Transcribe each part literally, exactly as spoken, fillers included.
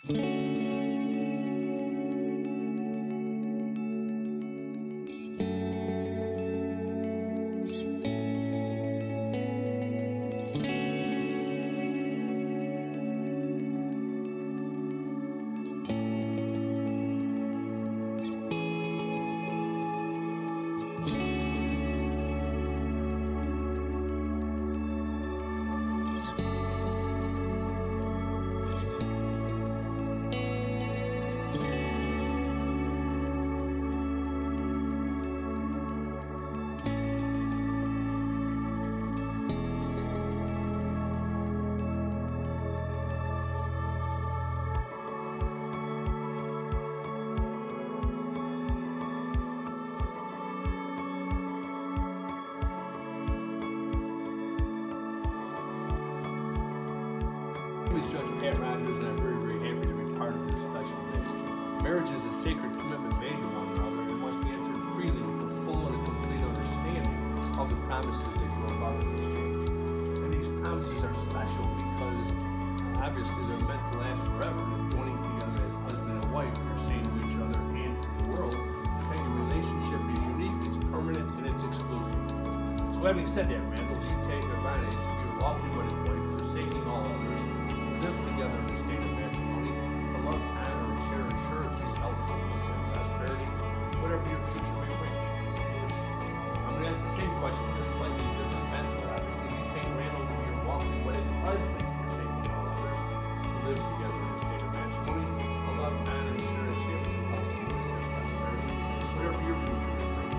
My name is Judge Pat Rogers, and I'm very, very happy to be part of your special day. Marriage is a sacred commitment made to one another and must be entered freely with a full and a complete understanding of the promises that you are about to exchange. And these promises are special because uh, obviously they're meant to last forever. And joining together as husband and wife, you're saying to each other and to the world that your relationship is unique, it's permanent, and it's exclusive. So having said that, Randall, you take advantage to be your lawfully wedded wife, forsaking all others, live together in the state of matrimony, to love, honor, and share assurance of health, sickness, and prosperity, whatever your future may bring. I'm going to ask the same question with a slightly different bent. Obviously, you take Randall to be your lawfully wedded husband, forsaking all others, to live together in the state of matrimony, to love, honor, and share assurance of health, sickness, and prosperity, whatever your future may bring.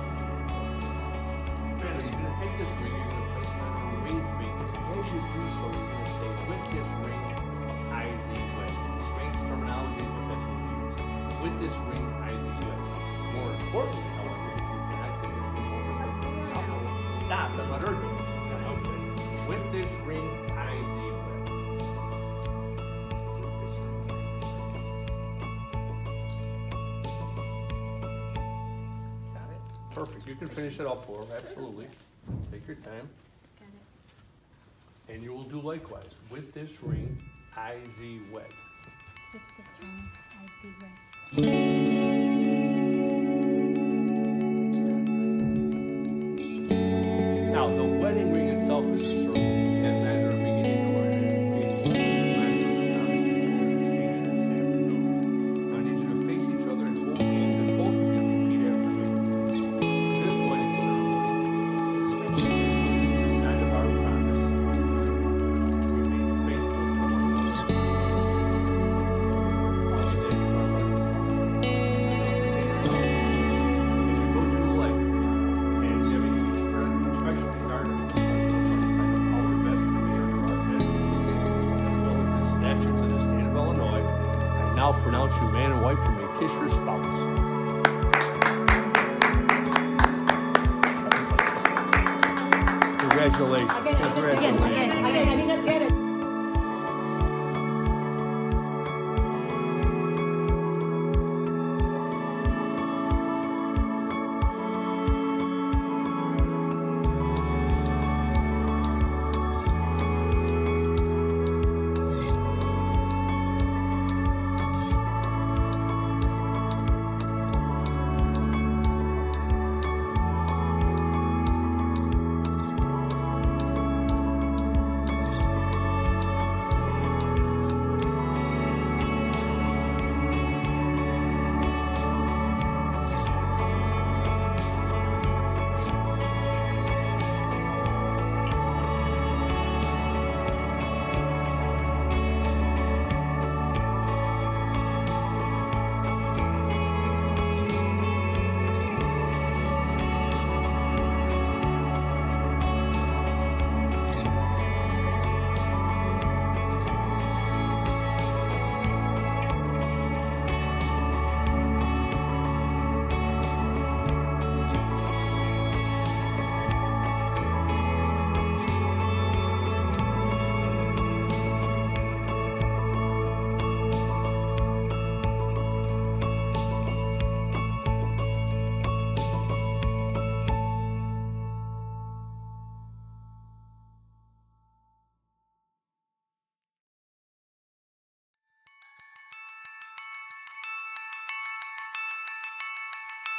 Randall, you're going to take this ring, you're going to place it on your ring finger. As you do so, you're going to say, with this ring, I thee wed. Strange terminology, but that's what we use. With this ring, I thee wed. More importantly, however, if you cannot put this ring over the stop and let her do it. Okay. With this ring, I thee wed. With this ring. Got it? Perfect. You can finish it up for her. Absolutely. Take your time. And you will do likewise. With this ring, I thee wed. With this ring, I thee wed. Now, the wedding ring itself is a circle. It has neither a beginning nor an end. I need you to face each other and hold hands, and both of you repeat after me. This wedding ceremony is a sign of our promise to remain faithful to one another all the days of our lives. As you go through life and giving the expression these articles by the power vested in me under our heads, as well as the statutes of the state of Illinois, I now pronounce you man and wife and may kiss your spouse. Congratulations. Again, again, again, again, I did not get it.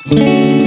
Thank you.